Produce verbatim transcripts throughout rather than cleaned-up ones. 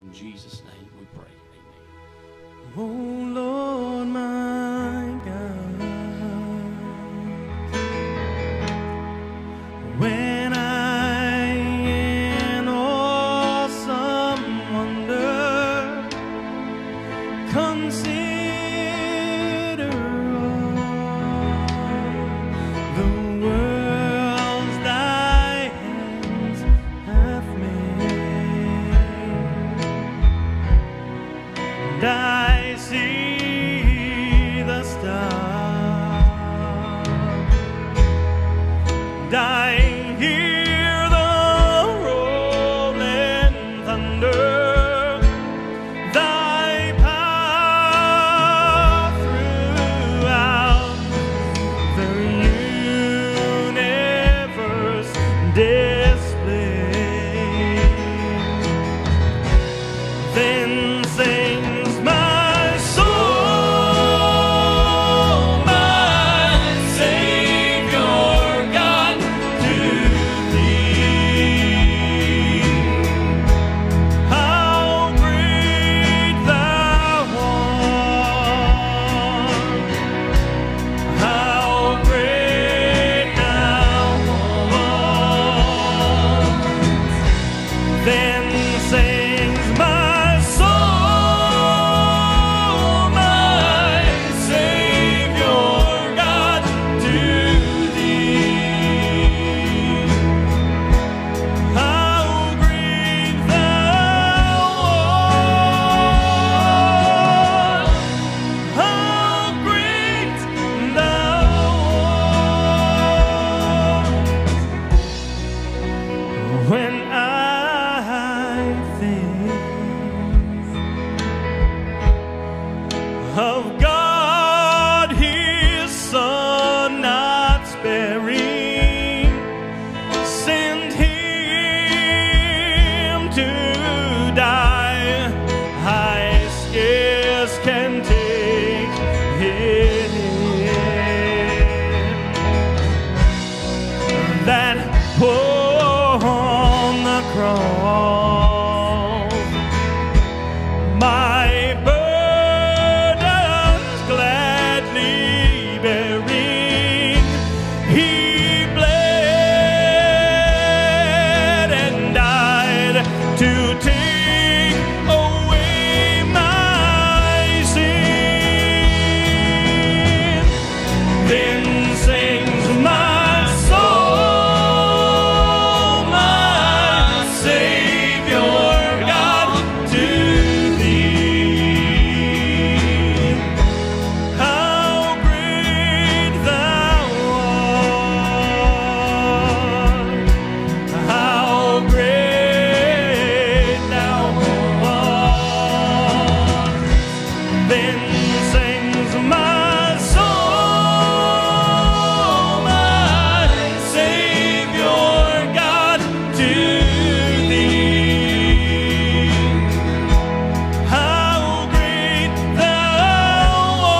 In Jesus' name we pray. Amen. Oh Lord, my God, when I in awesome wonder consider all the worlds thy hands have made, and I see the stars, and I hear the rolling thunder, thy power throughout the universe displayed. Then sings my soul, my Savior God, to thee. How great thou art, how great thou art. Then sings my soul, my Savior God, to thee. How great thou art, how great thou art. When I think of God, his Son not sparing, sent him to die, I scarce can take it in, that upon the cross my burdens gladly bearing, he bled and died to take away my sin. Then sings my soul, my Savior God, to thee. How great thou art, how great thou art. Then sings my soul, my Savior God, to thee. How great thou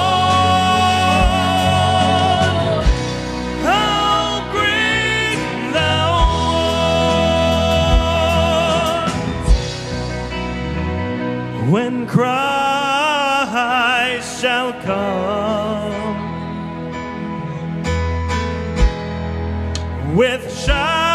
art, how great thou art. When Christ shall come with shouts